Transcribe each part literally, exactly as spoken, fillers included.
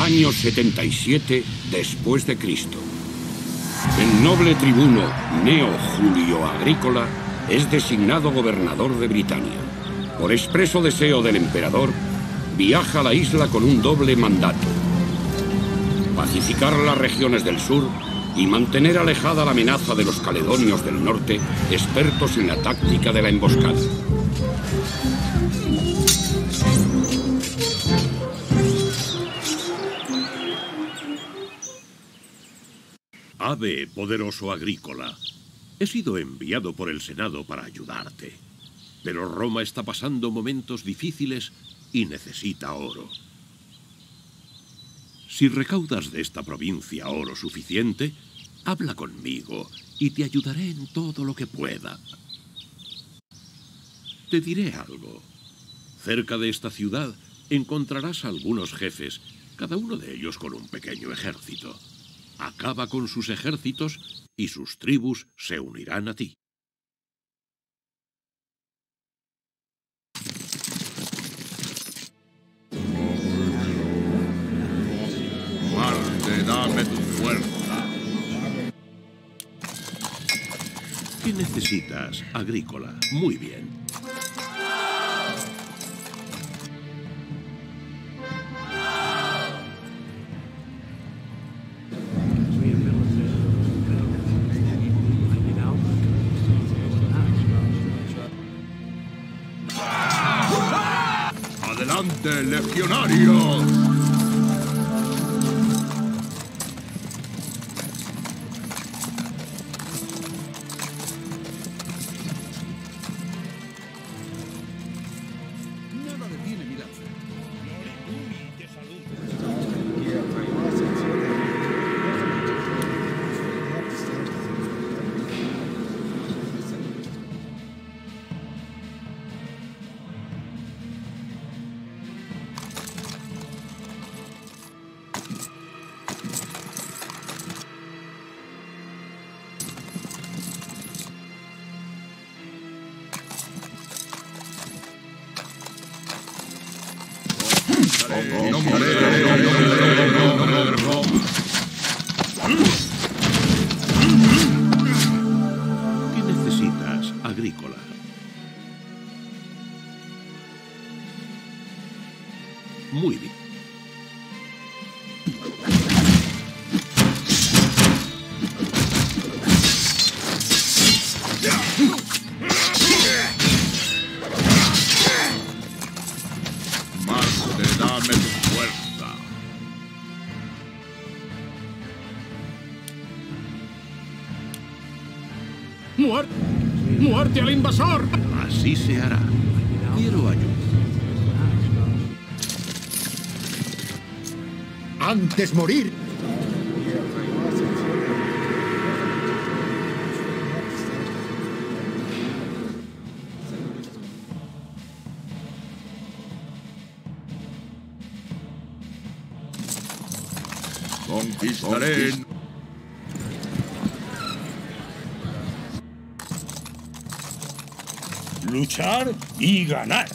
Año setenta y siete después de Cristo. El noble tribuno Gneo Julio Agrícola es designado gobernador de Britania. Por expreso deseo del emperador, viaja a la isla con un doble mandato: pacificar las regiones del sur y mantener alejada la amenaza de los caledonios del norte, expertos en la táctica de la emboscada. Ave, poderoso Agrícola. He sido enviado por el Senado para ayudarte. Pero Roma está pasando momentos difíciles y necesita oro. Si recaudas de esta provincia oro suficiente, habla conmigo y te ayudaré en todo lo que pueda. Te diré algo. Cerca de esta ciudad encontrarás a algunos jefes, cada uno de ellos con un pequeño ejército. Acaba con sus ejércitos y sus tribus se unirán a ti. Marte, dame tu fuerza. ¿Qué necesitas, Agrícola? Muy bien. ¡Adelante, legionarios! Nada detiene mi lanza. No moriré, no moriré, no moriré. ¿Qué necesitas, Agrícola? Muy bien. Marte, dame tu fuerza. ¡Muerte! ¡Muerte al invasor! Así se hará. Quiero ayuda. Antes morir. Conquistaré. Luchar y ganar.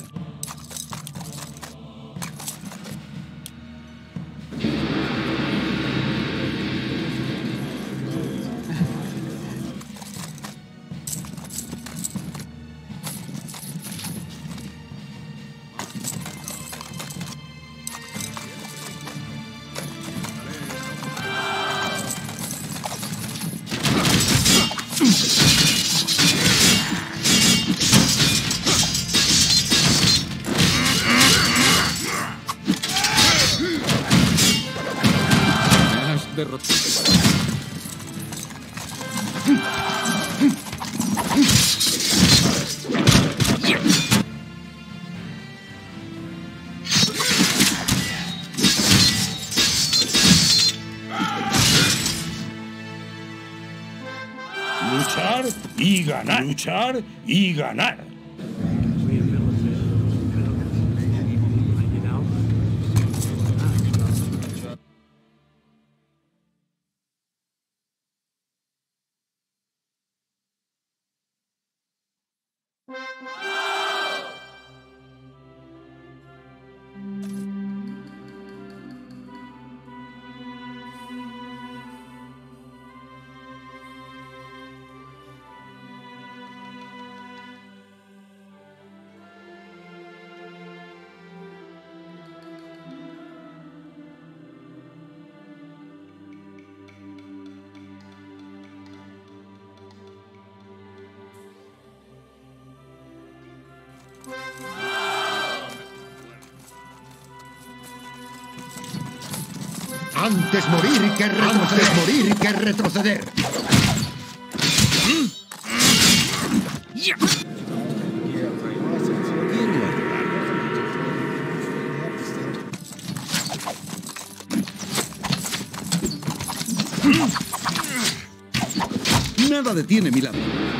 Has derrotado. Luchar y ganar. Luchar y ganar. Antes morir que retroceder. Antes morir que retroceder. Nada detiene mi lado.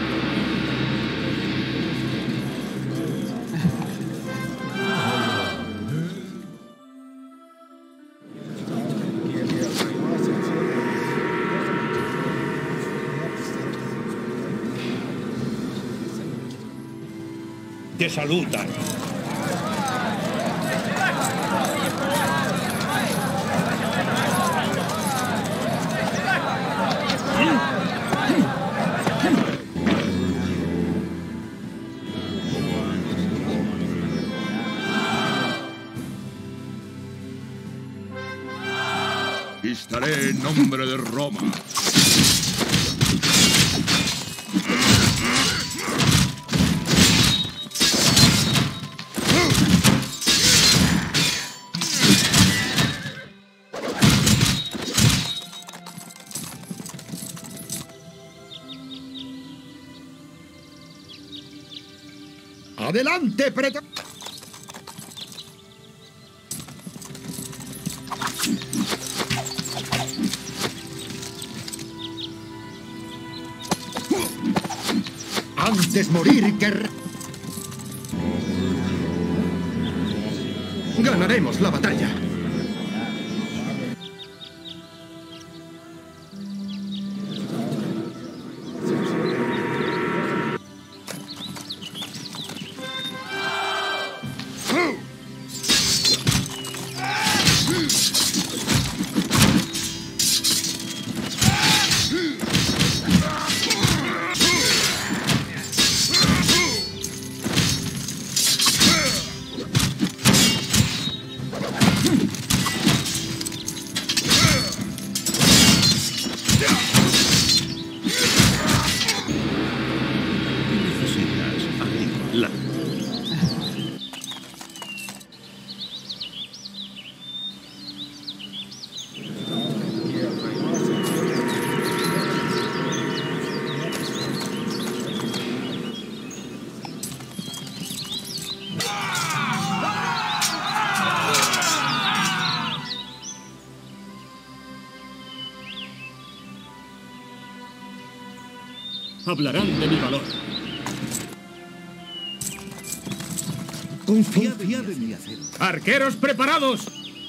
Te saludan. Estaré en nombre de Roma. ¡Adelante, pretor! Antes morir que... re- Ganaremos la batalla. Hablarán de mi valor. Confiad en mi acero. ¡Arqueros preparados!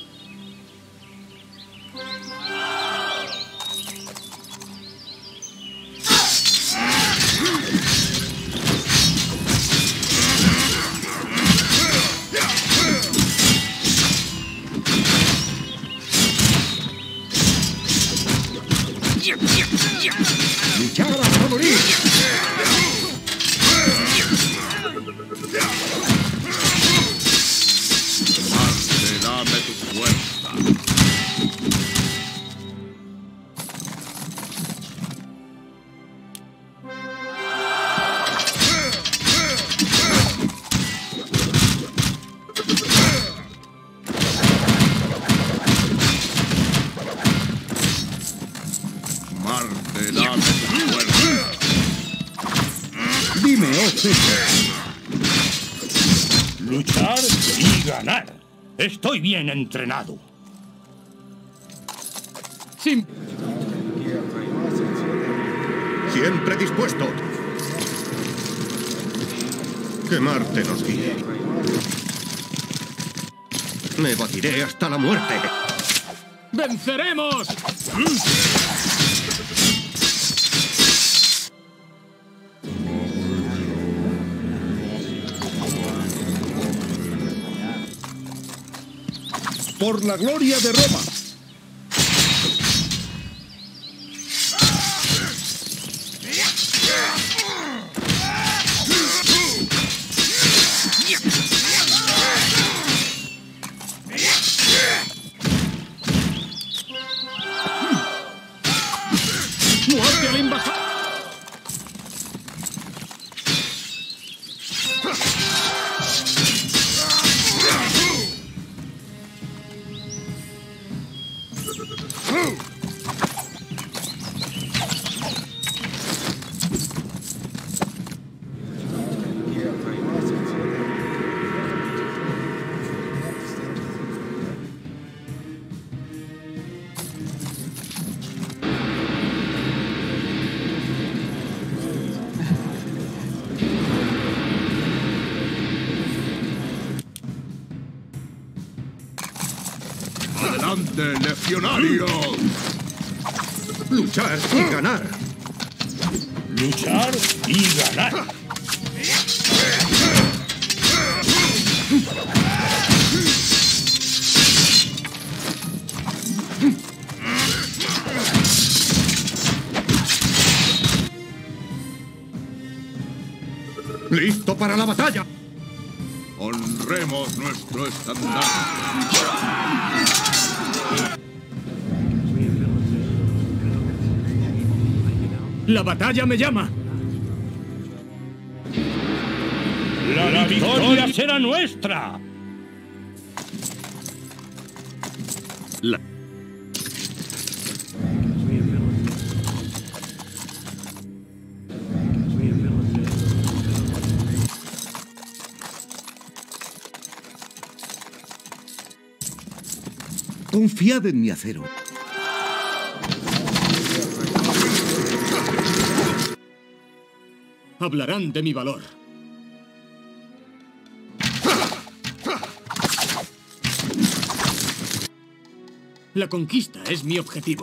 ¡Luchar hasta morir! Marte, dame tu fuerza. Marte, dame tu fuerza. Dime, oh César. Luchar y ganar. Estoy bien entrenado. Sin... Siempre dispuesto. Que Marte nos guíe. Me batiré hasta la muerte. ¡Venceremos! Por la gloria de Roma. ¡Muerte al embajador! ¡Adelante, legionario! Luchar y ganar. Luchar y ganar. ¡Listo para la batalla! Honremos nuestro estandarte. La batalla me llama. La, la victoria será nuestra. La... Confiad en mi acero. Hablarán de mi valor. La conquista es mi objetivo.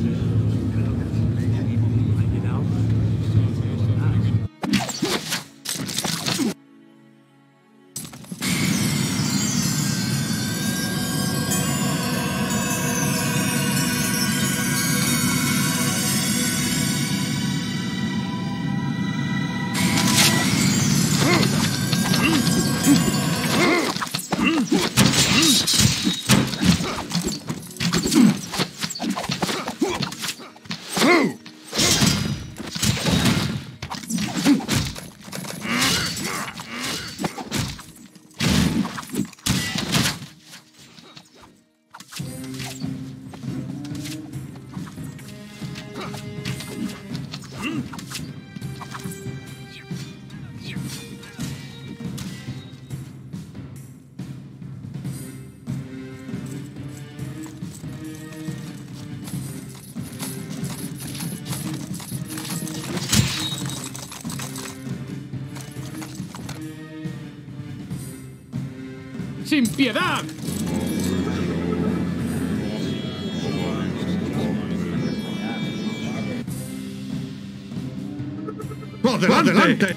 ¡Sin piedad! ¡Adelante! ¡Adelante!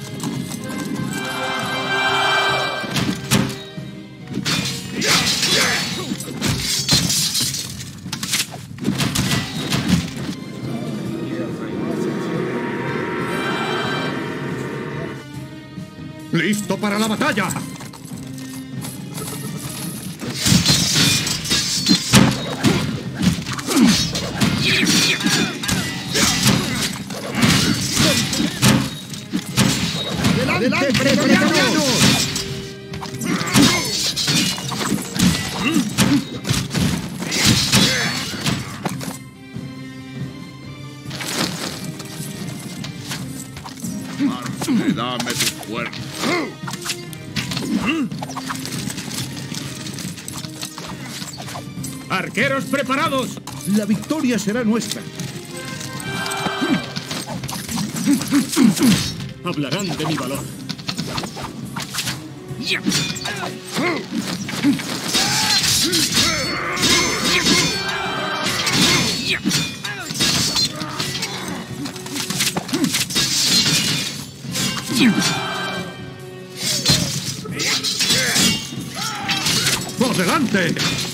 ¡Listo para la batalla! ¡Adelante, pretonianos! Marte, dame tu fuerza. ¡Arqueros preparados! La victoria será nuestra. Hablarán de mi valor. ¡Adelante!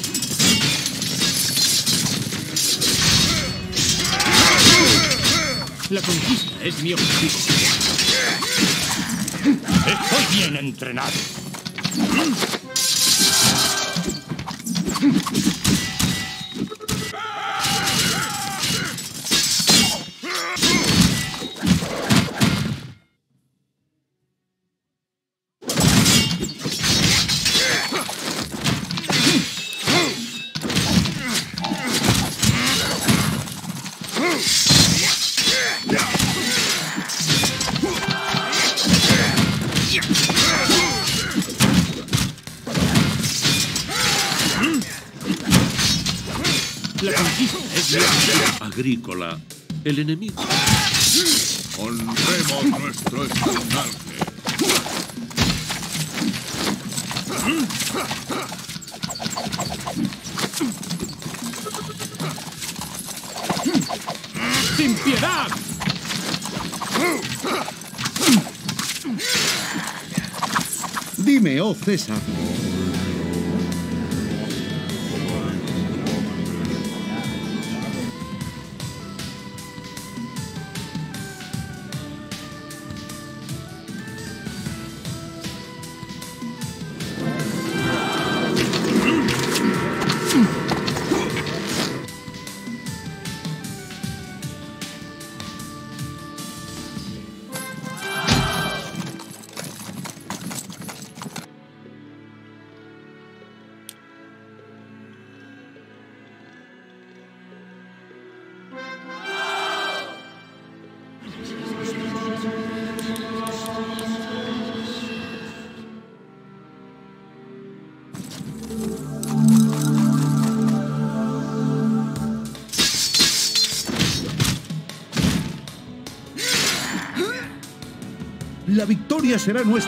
La conquista es mi objetivo. Estoy bien entrenado. La conquista es mi objetivo. Agrícola, el enemigo. Honremos nuestro estandarte. ¡Sin piedad! Dime, oh César. La victoria será nuestra.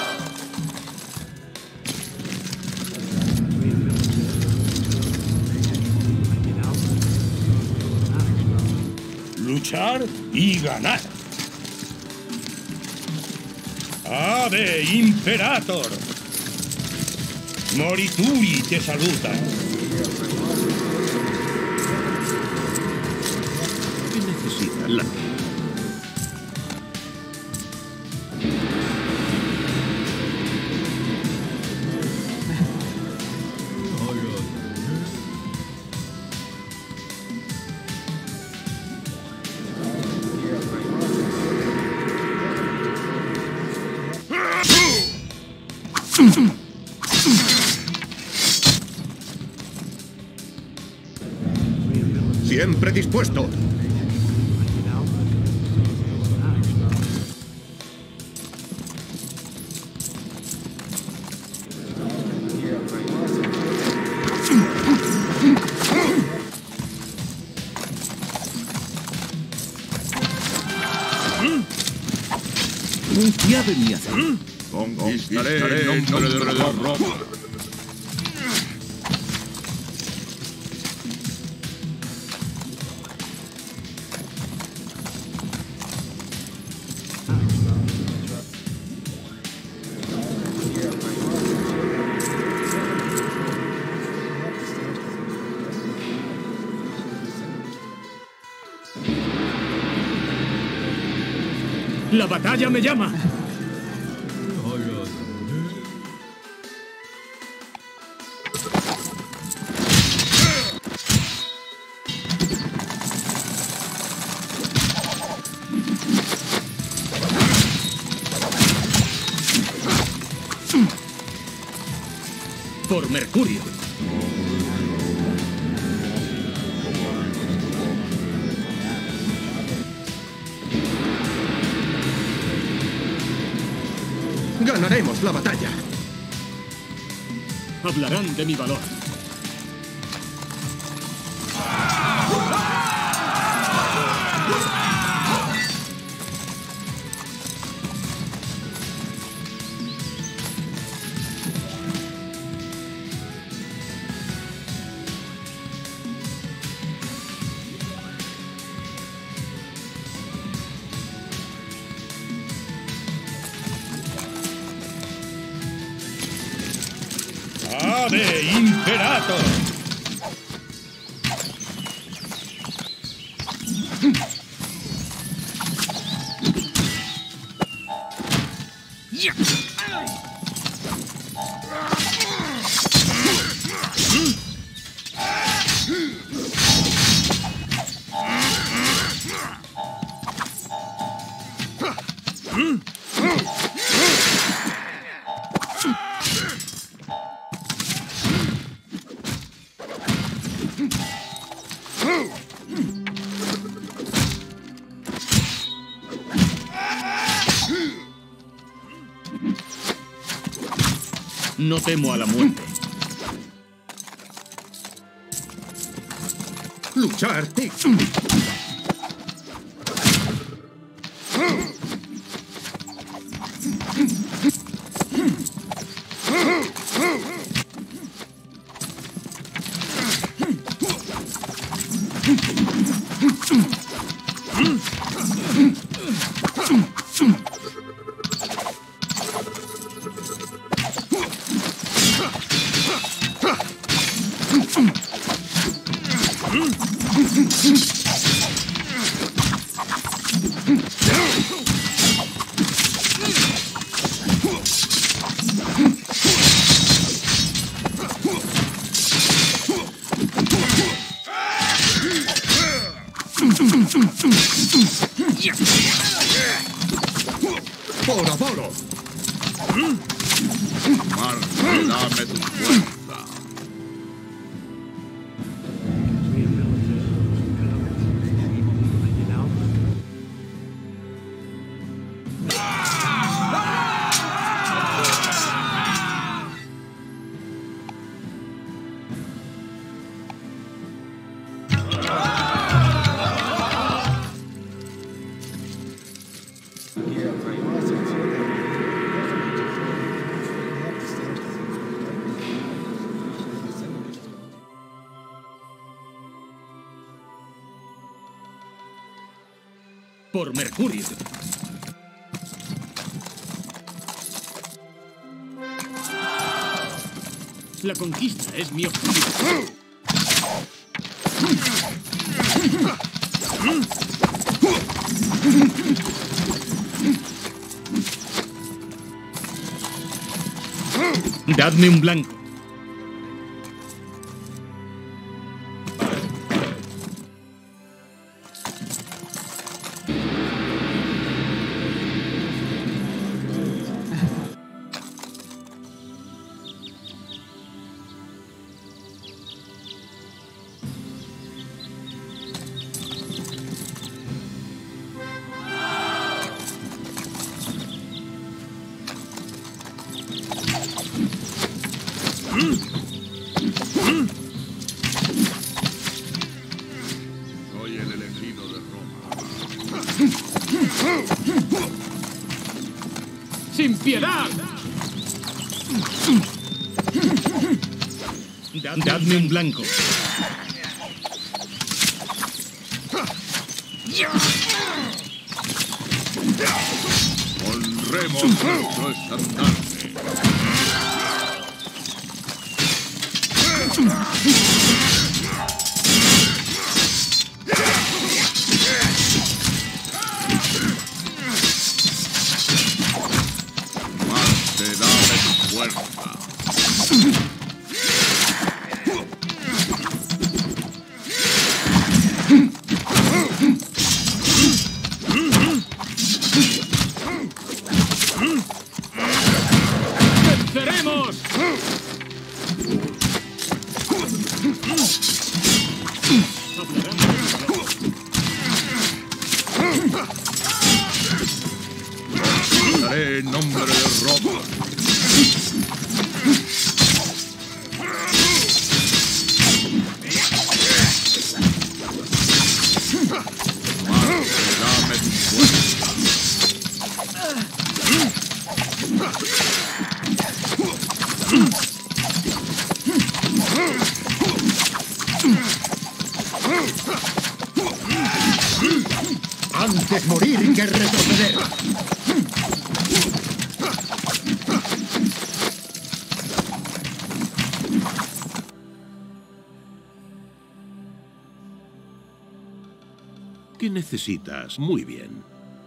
Luchar y ganar. Ave Imperator. Morituri te saluda. ¿Qué necesita la... Siempre dispuesto. Confiad en mi hacer. Conquistaré en nombre de Roma. ¡La batalla me llama! Por Mercurio. Ganaremos la batalla. Hablarán de mi valor. ¡Ave Imperator! No temo a la muerte. Luchar. ¡Por Apolo! Marte, dame tu fuerza. Por Mercurio. La conquista es mi objetivo. Dadme un blanco. Soy el elegido de Roma. ¡Sin piedad! Dad- Dadme un blanco. Honremos nuestro estandarte. Marte, dame tu fuerza. ¡Venceremos! Daré en nombre de Roma. Marte, dame tu fuerza. Antes morir que retroceder. ¿Qué necesitas? Muy bien.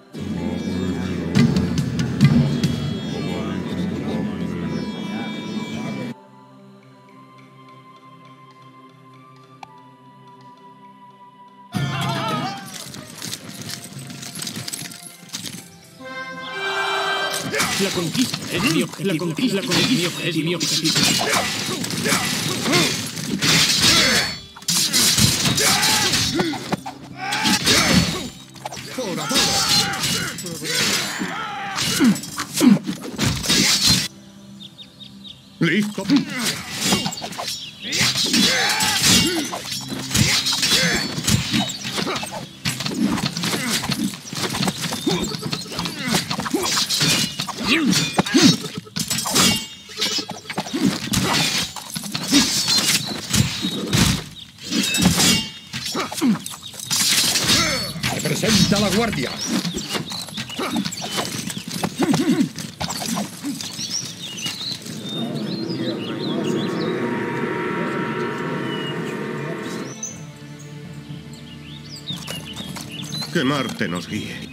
La conquista es mi objetivo. La conquista, la conquista es mi objetivo. ¡Por Apolo! ¿Listo? ¡Representa la guardia! Que Marte nos guíe.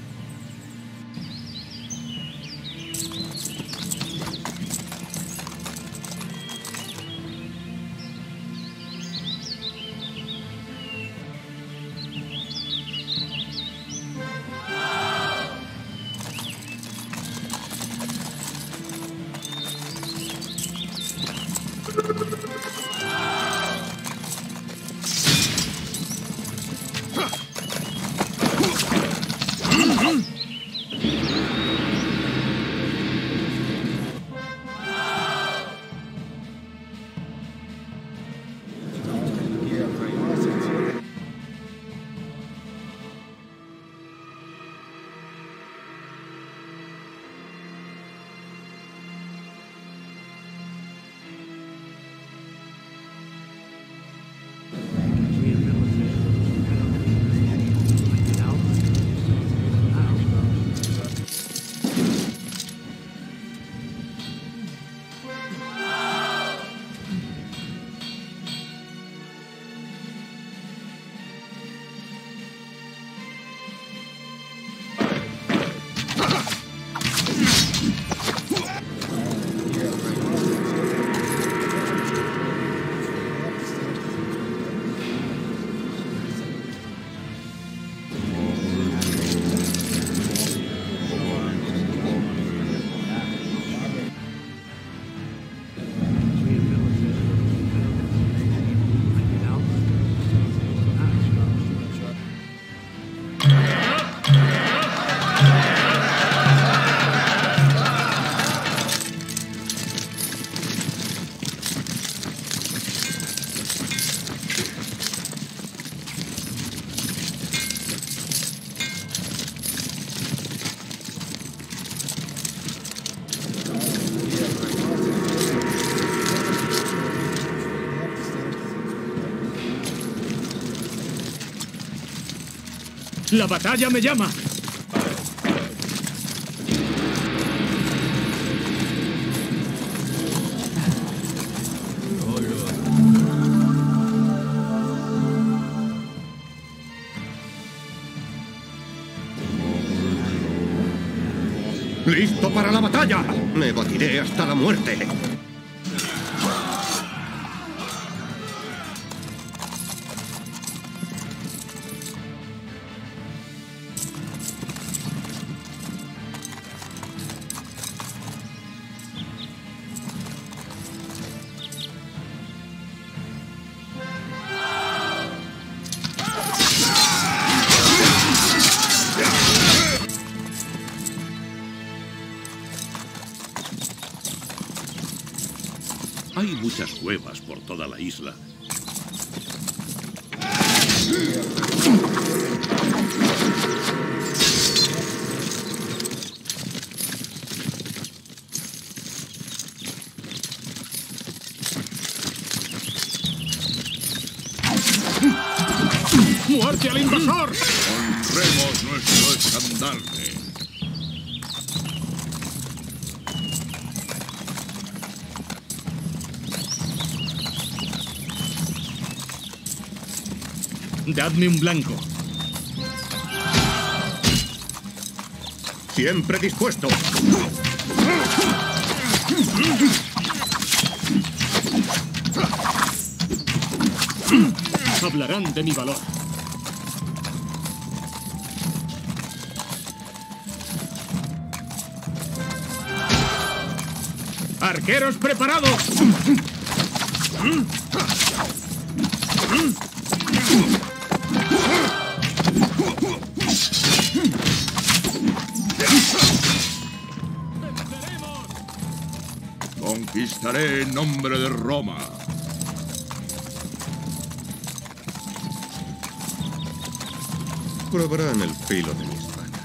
¡La batalla me llama! ¡Listo para la batalla! Me batiré hasta la muerte. Hay muchas cuevas por toda la isla. ¡Muerte al invasor! Honremos nuestro estandarte. Dadme un blanco. Siempre dispuesto. Hablarán de mi valor. ¡Arqueros preparados! Conquistaré en nombre de Roma. Probarán el filo de mi espada.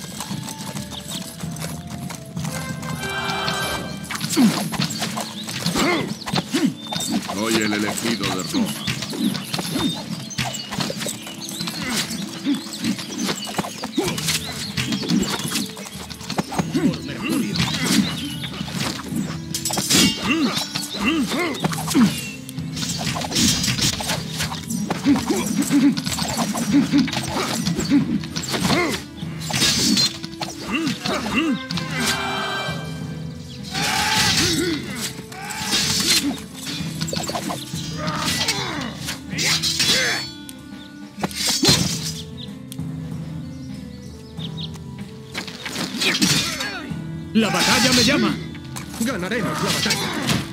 Soy el elegido de Roma. Por Mercurio. ¡La batalla me llama! Ganaremos la batalla.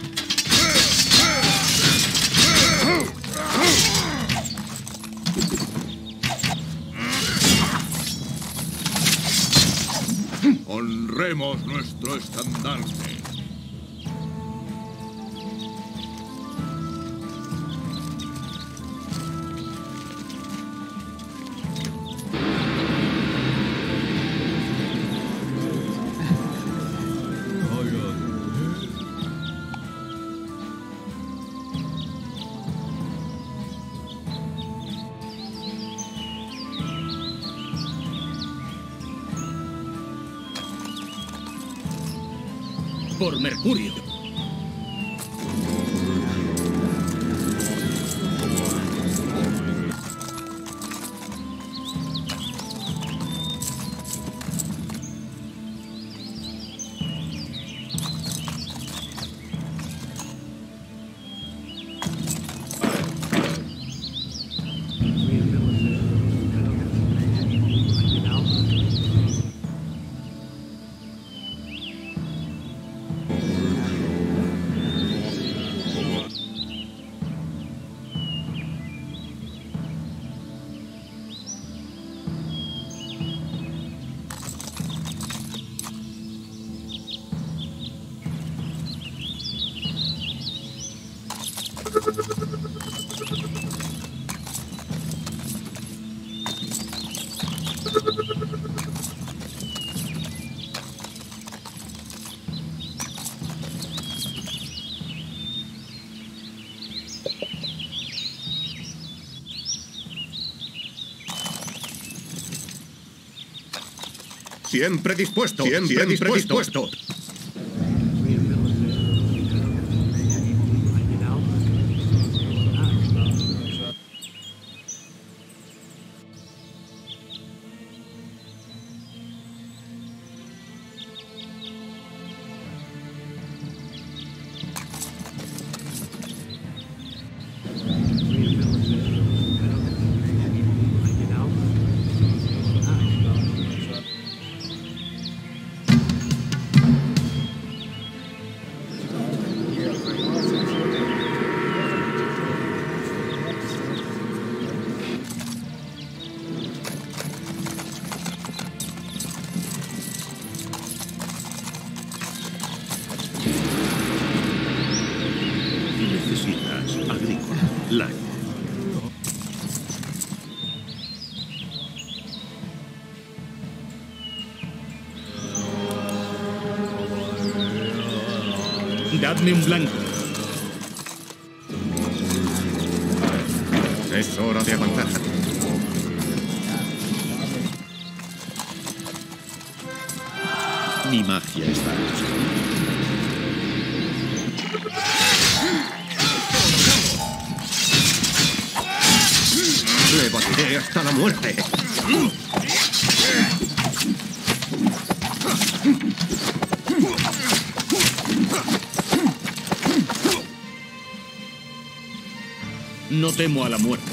Honremos nuestro estandarte. Por Mercurio. Siempre dispuesto. Siempre, siempre dispuesto. dispuesto. Dadme un blanco. Es hora de avanzar. Mi magia está hecha. Le batiré hasta la muerte. No temo a la muerte.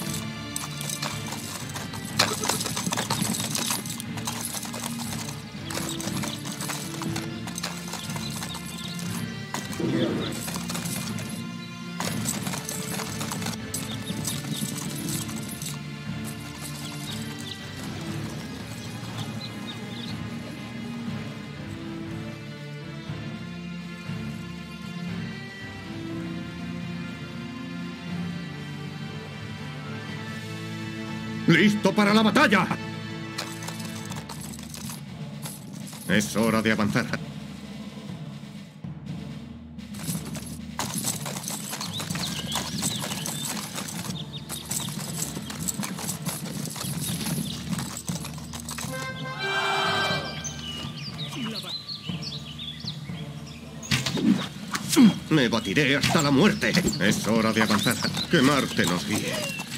¡Listo para la batalla! Es hora de avanzar. Me batiré hasta la muerte. Es hora de avanzar. Que Marte nos guíe.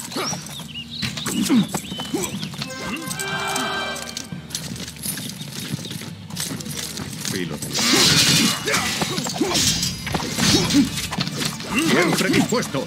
Filo. Siempre dispuesto.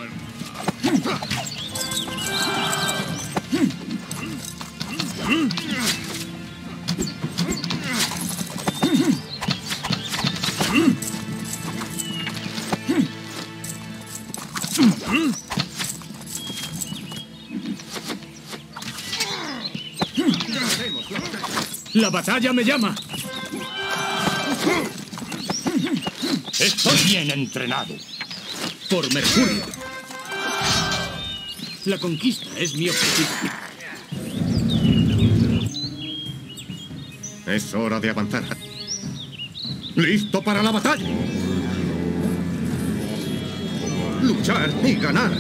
La batalla me llama. Estoy bien entrenado. Por Mercurio. La conquista es mi objetivo. Es hora de avanzar. ¡Listo para la batalla! Luchar y ganar.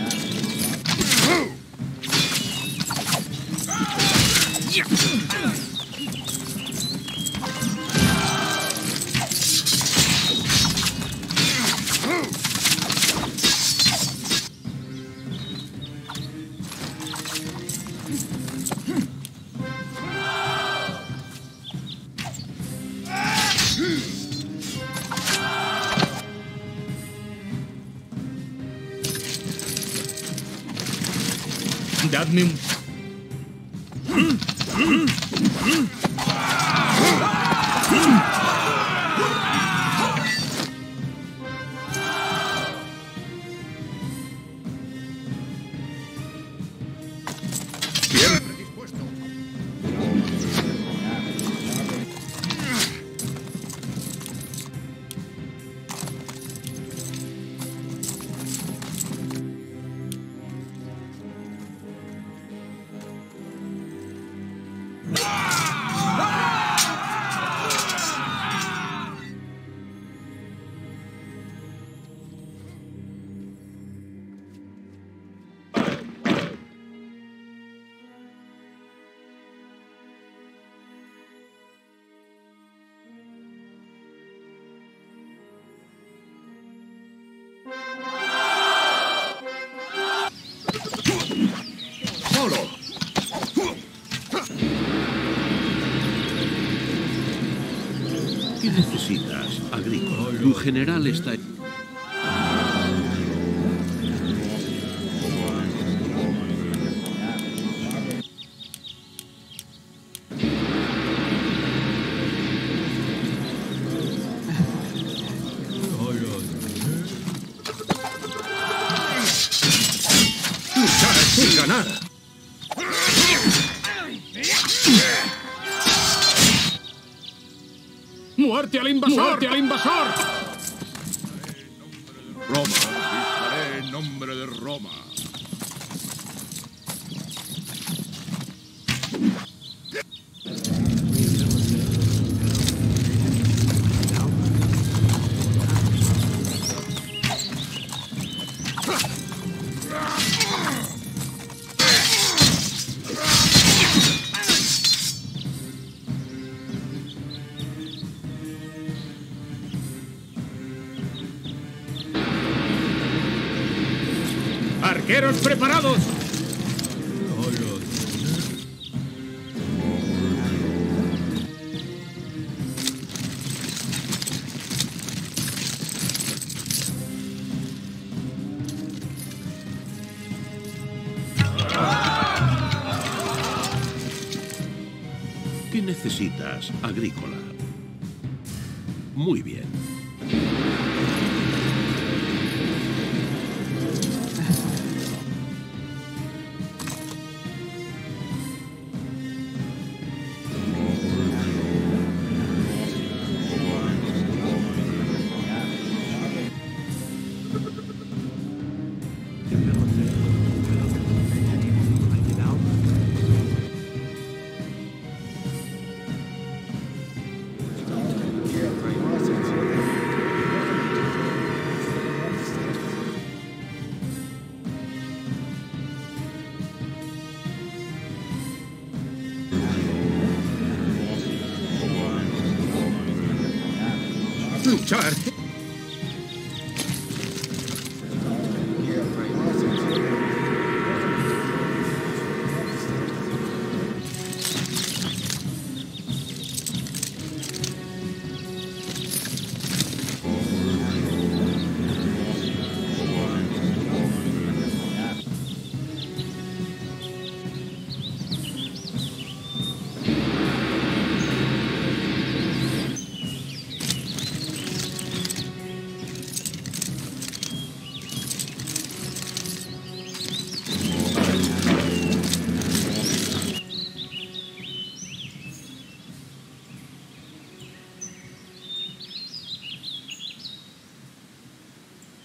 Dadme un... Siempre dispuesto. Solo. ¿Qué necesitas, Agrícola? Tu general está... Luchar y ganar. ¡Muerte al invasor! ¡Muerte al invasor! Roma. Disparé en nombre de Roma. ¡Arqueros preparados! ¿Qué necesitas, Agrícola? Muy bien. Luchar.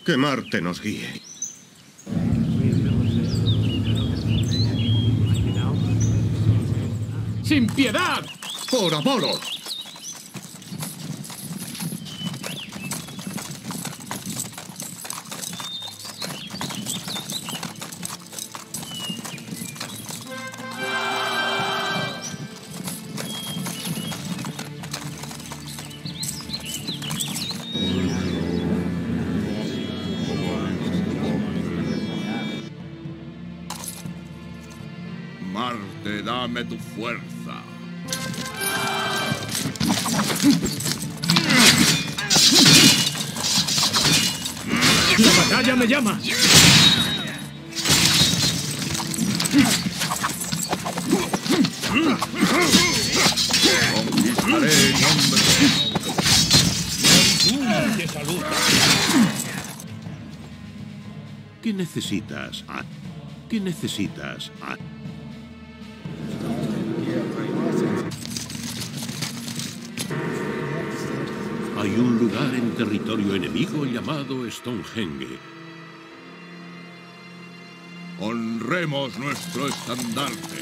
Que Marte nos guíe. ¡Sin piedad! ¡Por Apolo! Marte, dame tu fuerza. ¡La batalla me llama! Conquistaré en nombre ¡De salud! ¿Qué necesitas, At? ¿Qué necesitas, At? Hay un lugar en territorio enemigo llamado Stonehenge. honremos nuestro estandarte.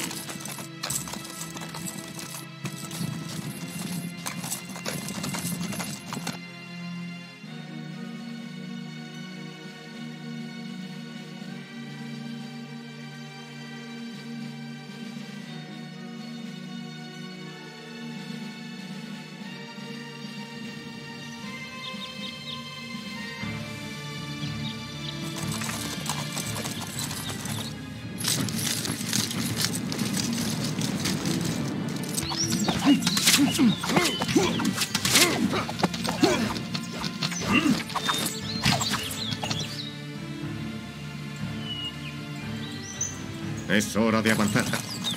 Es hora de avanzar.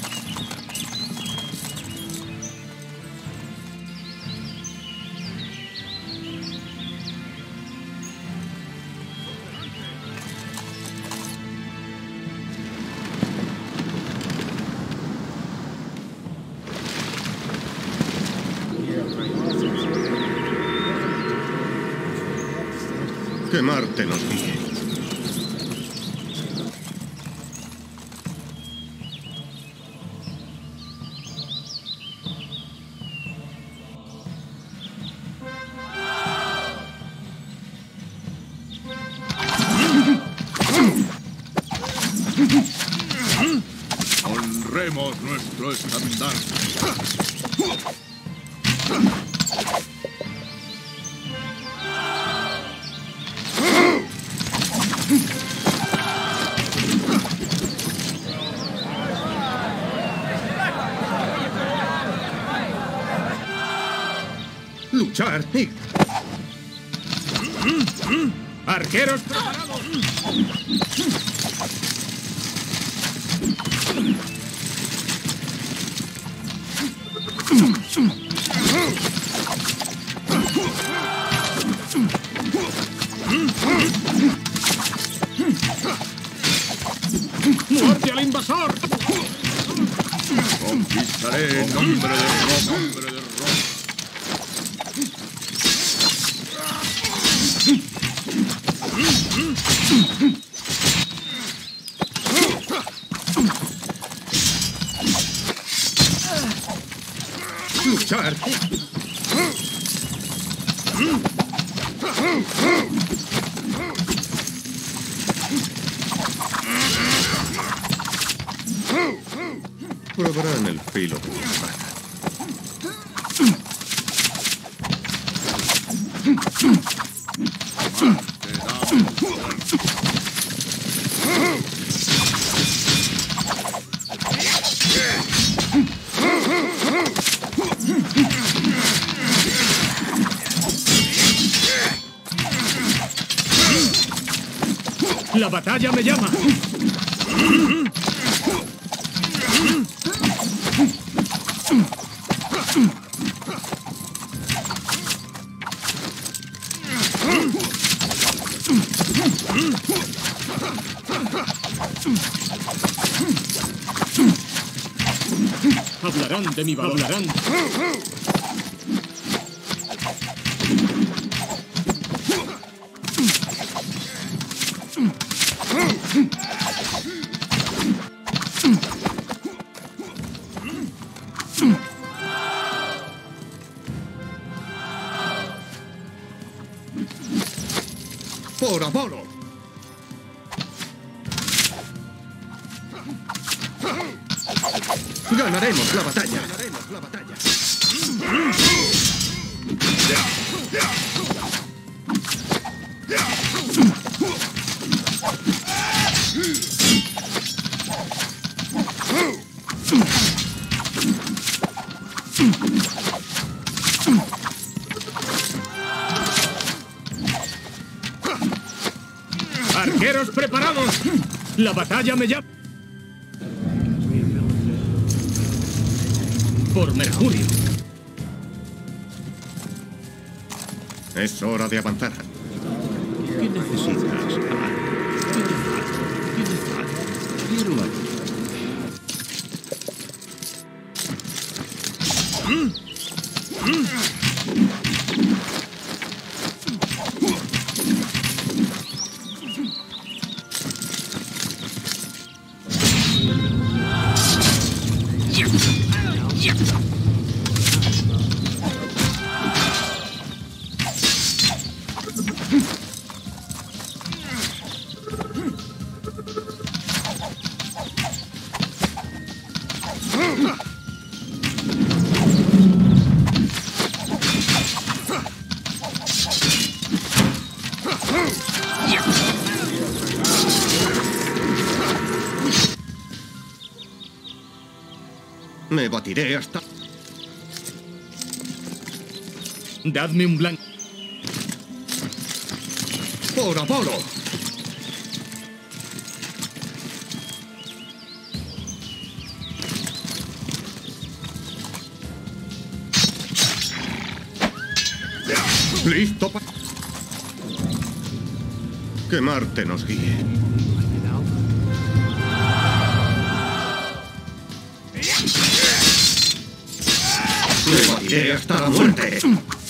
Que Marte nos guíe. Honremos nuestro estandarte. Luchar y... ¡Arqueros preparados! ¡Muerte al invasor! Conquistaré en nombre de Roma. Nombre de Roma. Luchar. Probarán el filo de mi espada. ¡La batalla me llama! Hablarán de mi valor. Hablarán. ¡Por Apolo! ¡Ganaremos la batalla! ¡Ganaremos la batalla! ¡Arqueros preparados! ¡La batalla me llama! ¡Por Mercurio! Es hora de avanzar. ¿Qué necesitas? ¿Qué te falta? ¿Qué te falta? Quiero ayuda. Me batiré hasta... Dadme un blanco. ¡Por Apolo! ¿Listo para...? Que Marte nos guíe. Me batiré hasta la muerte.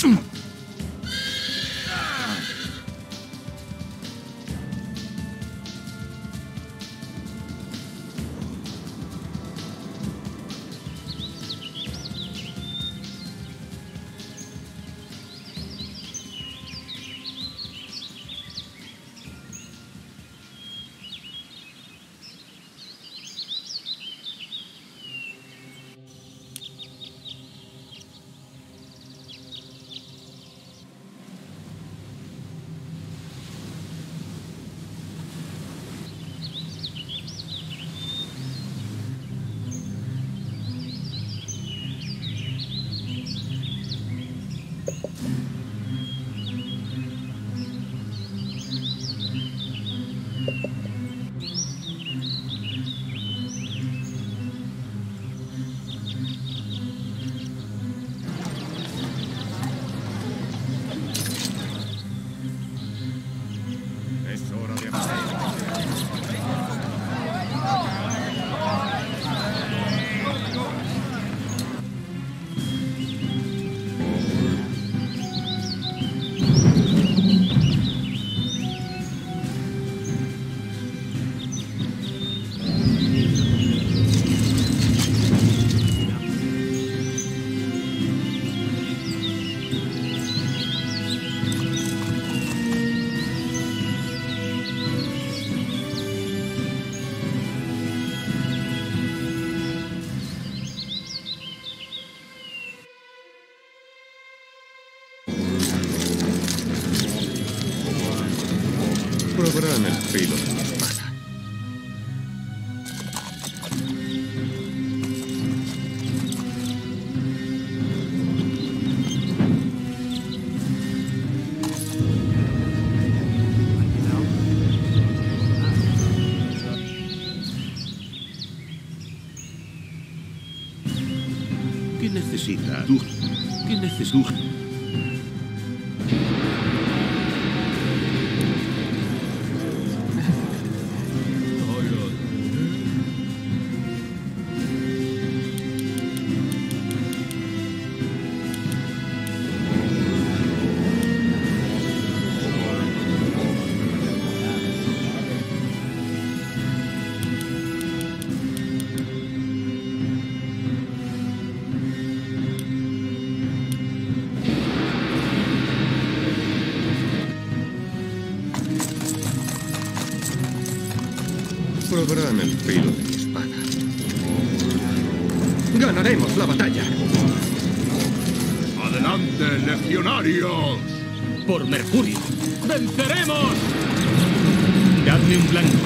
Es hora de avanzar. Probarán el filo de mi espada. ¿Qué necesita? ¿Tú? ¿Qué necesita? Probarán el filo de mi espada. Ganaremos la batalla. ¡Adelante, legionarios! Por Mercurio. ¡Venceremos! Dadme un blanco.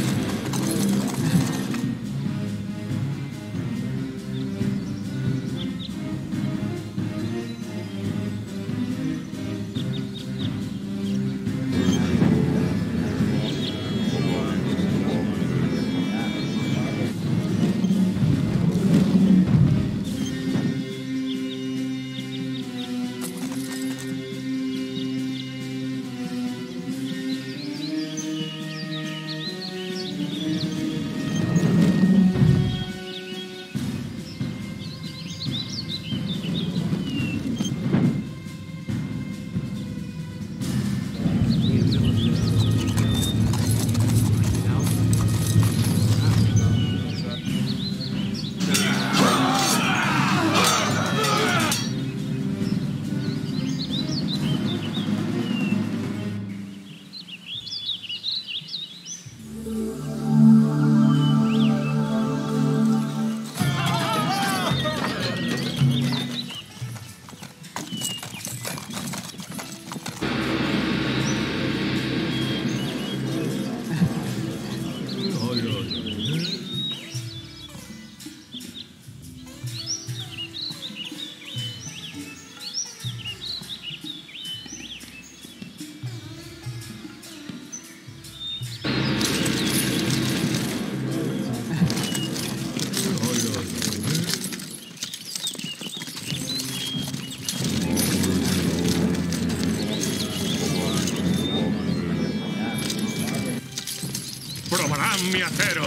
¡Probarán mi acero!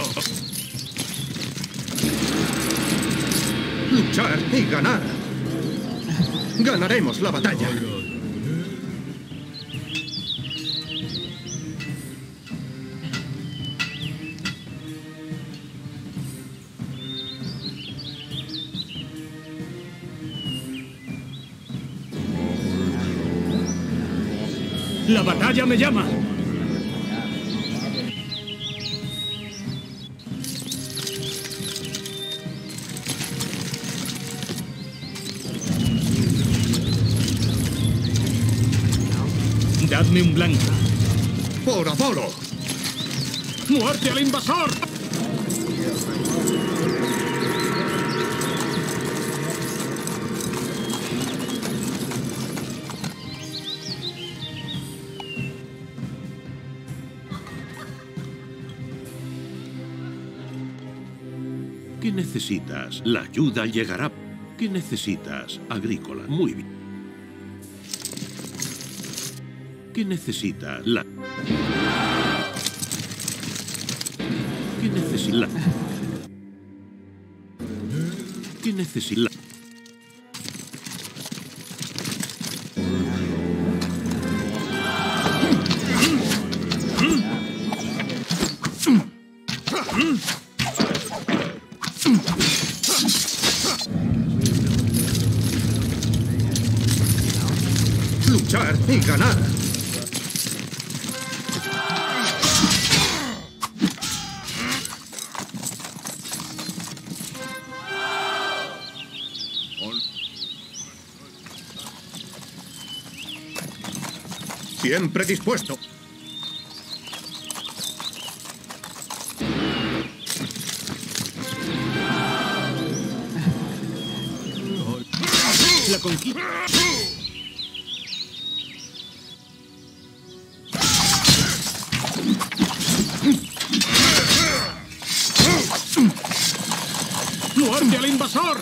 Luchar y ganar. Ganaremos la batalla. La batalla me llama. Dadme un blanco. ¡Por Apolo! ¡Muerte al invasor! ¿Qué necesitas? La ayuda llegará. ¿Qué necesitas? Agrícola. Muy bien. ¿Qué necesita? La... ¿Qué necesita? ¿Qué necesita? Luchar y ganar. Siempre dispuesto. La conquista. ¡Muerte al invasor!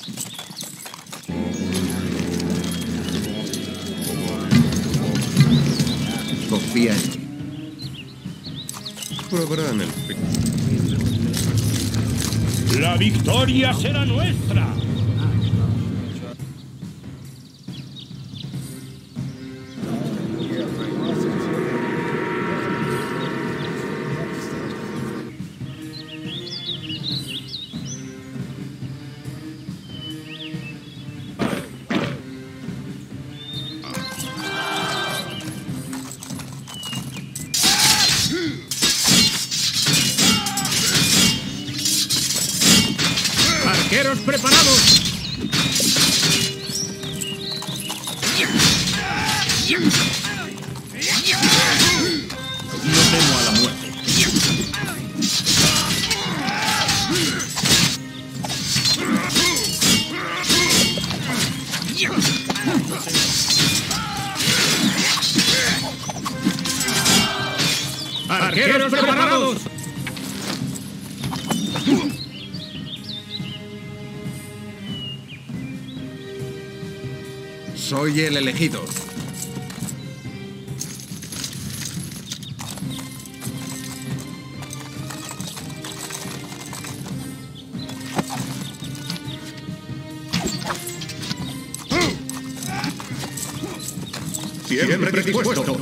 Confía en mí. Probarán el fin. La victoria será nuestra. ¡Arqueros preparados! No temo a la muerte. ¡Arqueros preparados! Soy el elegido. Siempre dispuesto.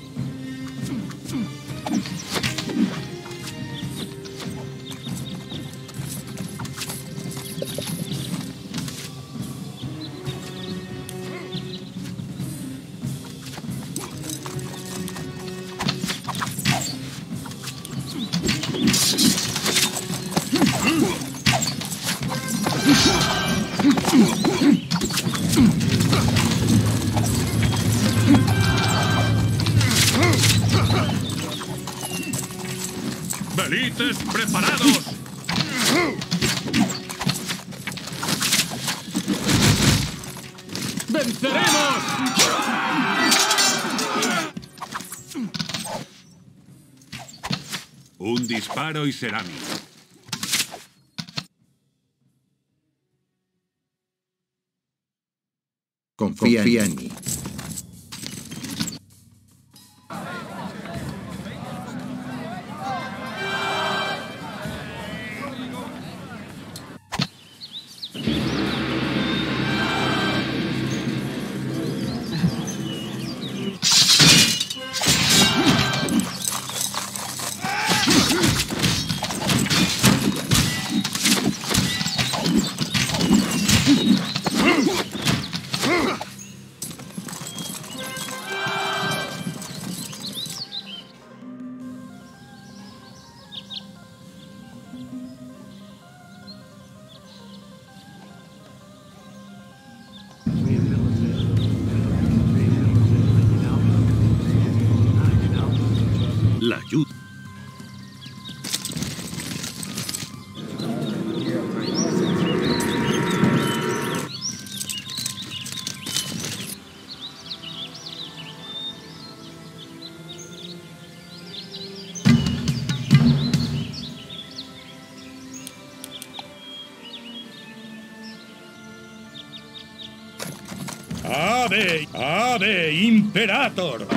¡Velites preparados! ¡Venceremos! Un disparo y será mío. Confía, Confía en mí. La ayuda. ¡Ave! ¡Ave, Imperator!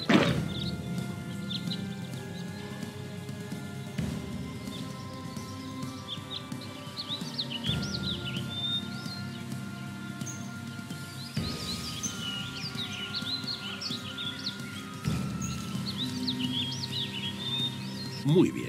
Muy bien.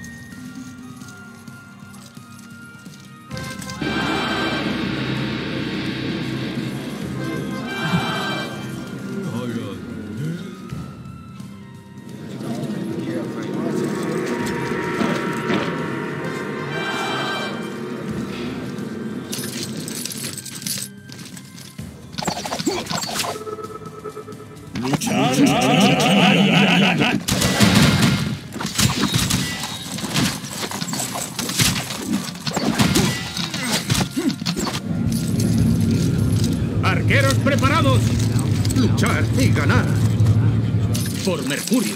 ¡Luchar! ¡Luchar! ¡Arqueros preparados! Luchar y ganar. Por Mercurio.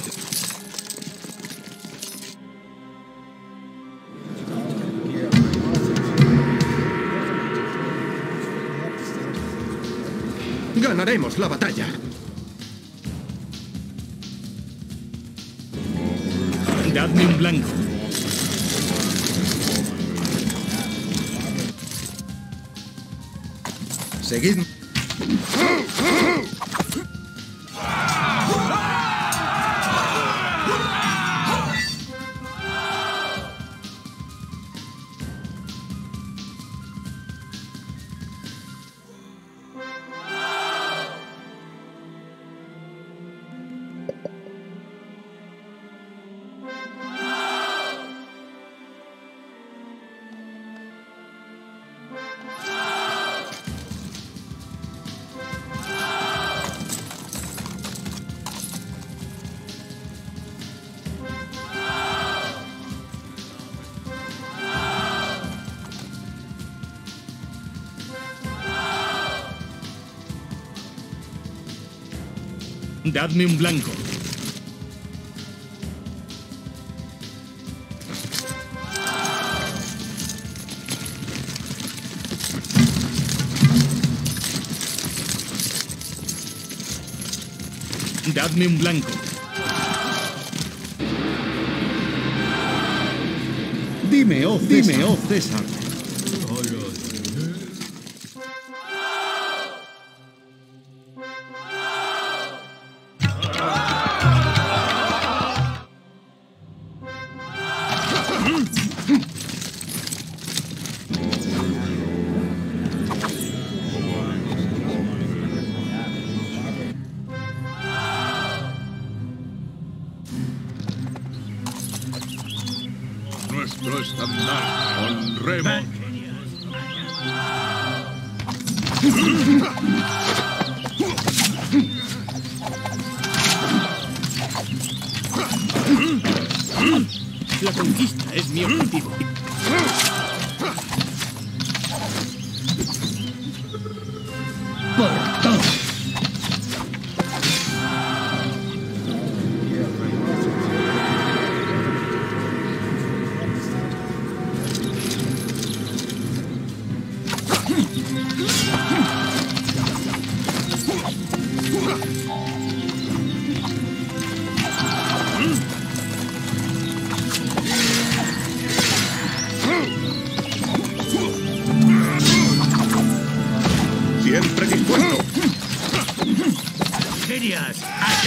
Ganaremos la batalla. Dadme un blanco. Seguidme. Dadme un blanco. Dadme un blanco. Dime, oh César. Dime, oh César. Nuestro estandarte, honremos. La conquista es mi objetivo. Por todo. Siempre dispuesto. Genias.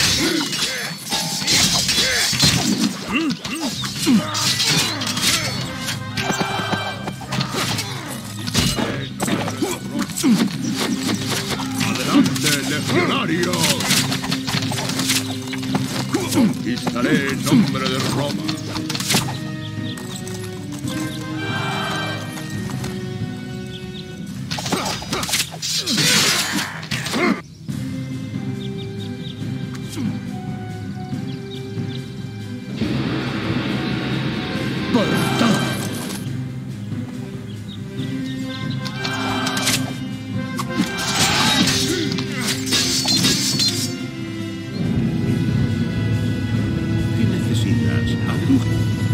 Adelante, legionario. Conquistaré en nombre de Roma. Por todo. ¿Qué necesitas, Agricola?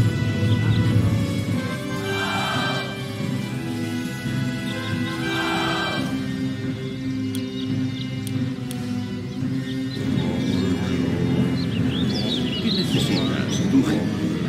¿Qué necesitas, Duje?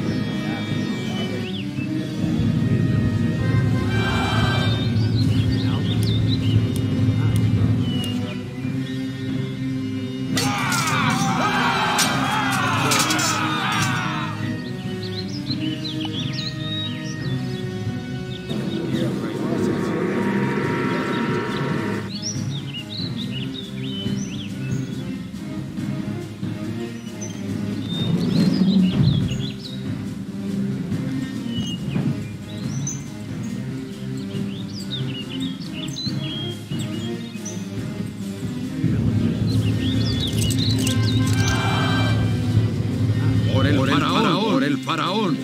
Por el, Por el faraón, faraón. por el faraón.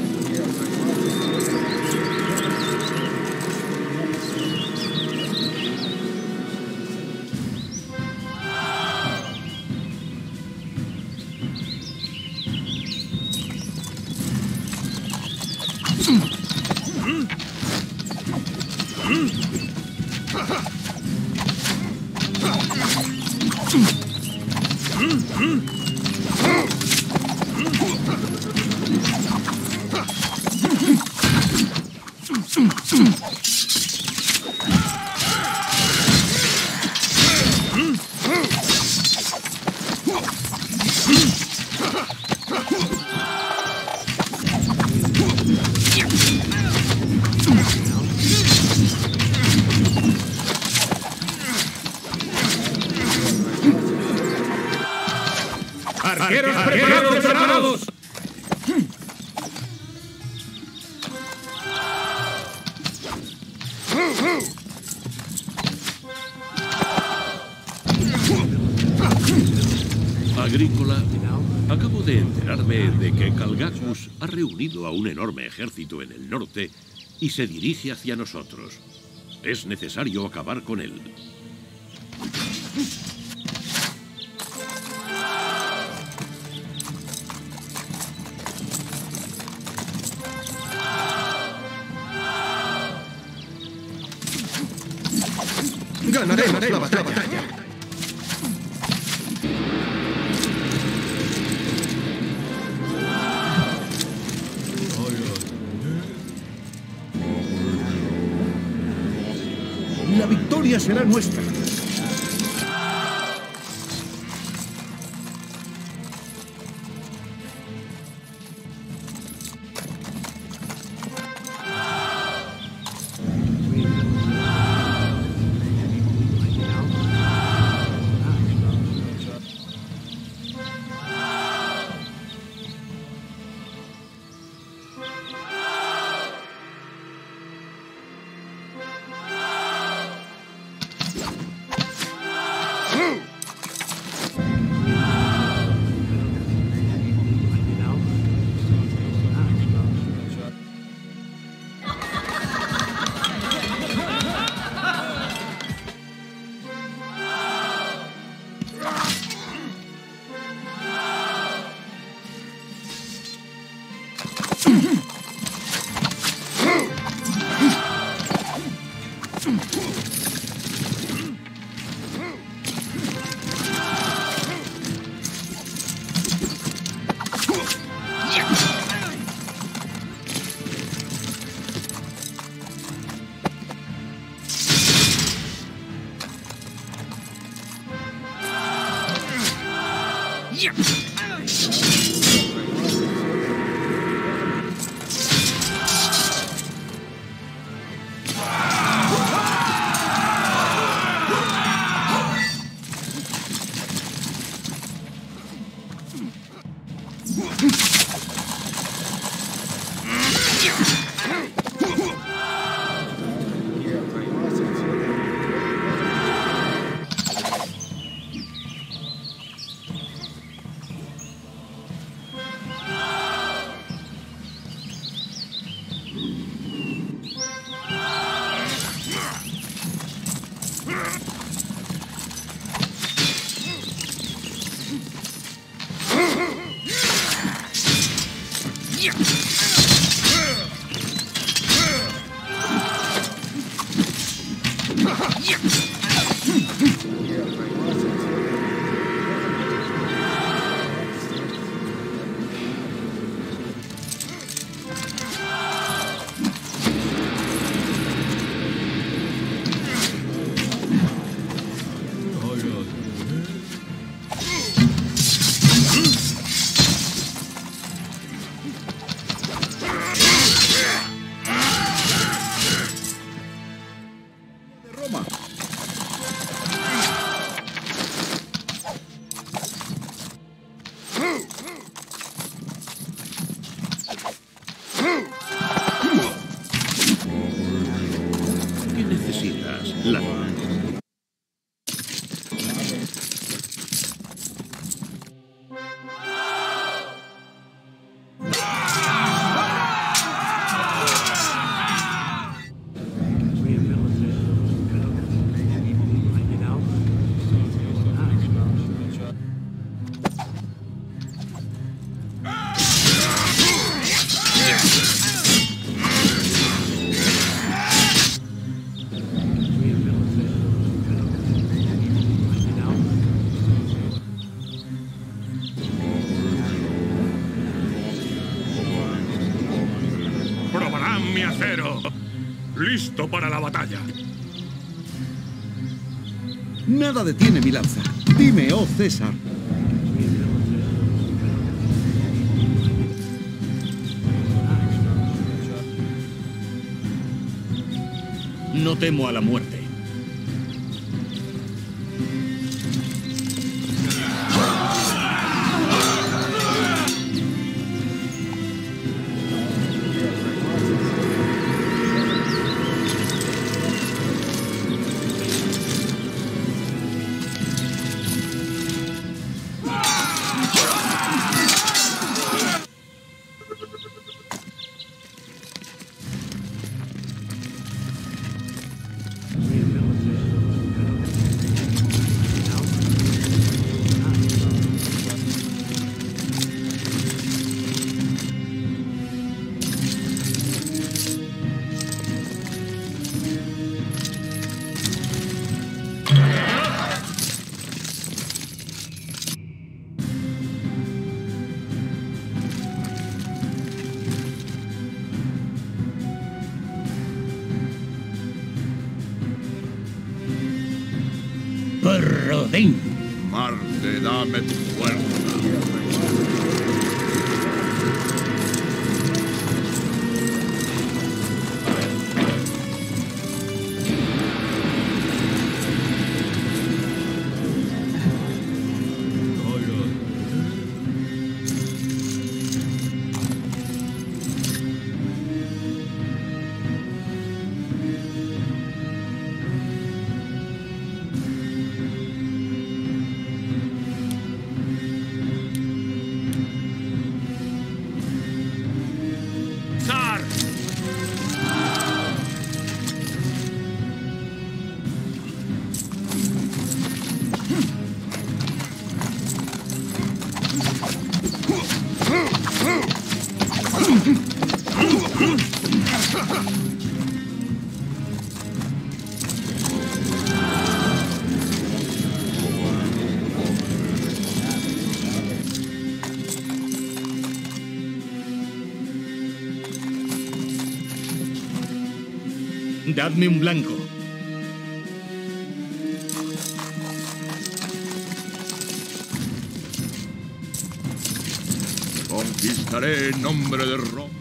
¡Arqueros preparados! ¡Preparados! Agrícola, acabo de enterarme de que Calgacus ha reunido a un enorme ejército en el norte y se dirige hacia nosotros. Es necesario acabar con él. Ganaremos la batalla. La victoria será nuestra. ¿Qué necesitas? La... ¡Probarán mi acero! ¡Listo para la batalla! Nada detiene mi lanza. Dime, oh César. No temo a la muerte. Odín. Marte, dame tu fuerza. Dadme un blanco. Conquistaré en nombre de Roma.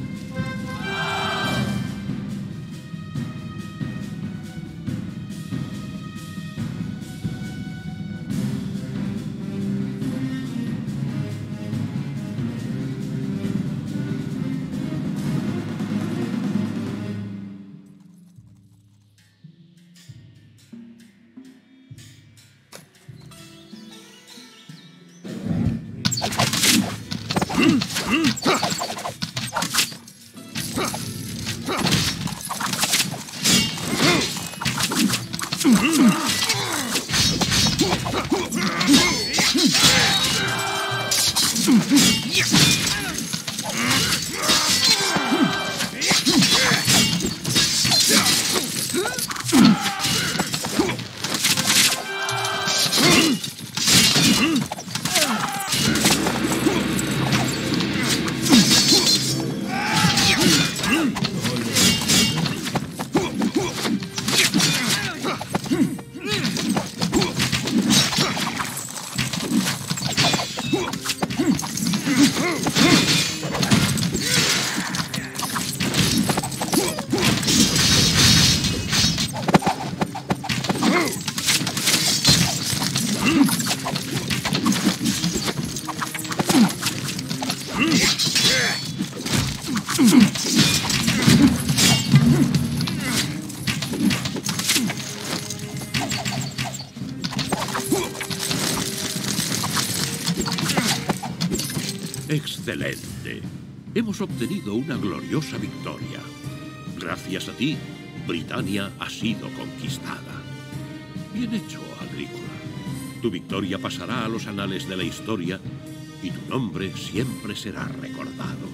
¡Excelente! Hemos obtenido una gloriosa victoria. Gracias a ti, Britania ha sido conquistada. Bien hecho, Agrícola. Tu victoria pasará a los anales de la historia y tu nombre siempre será recordado.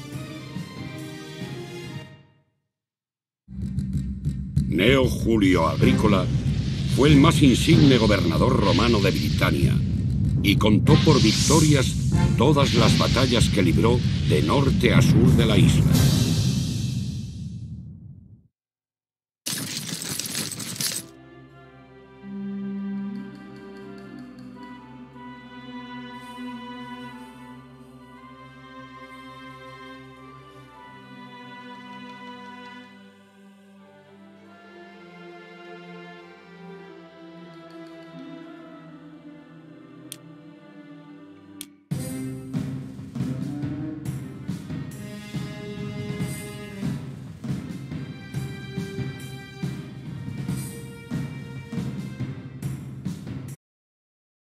Gneo Julio Agrícola fue el más insigne gobernador romano de Britania y contó por victorias todas las batallas que libró de norte a sur de la isla.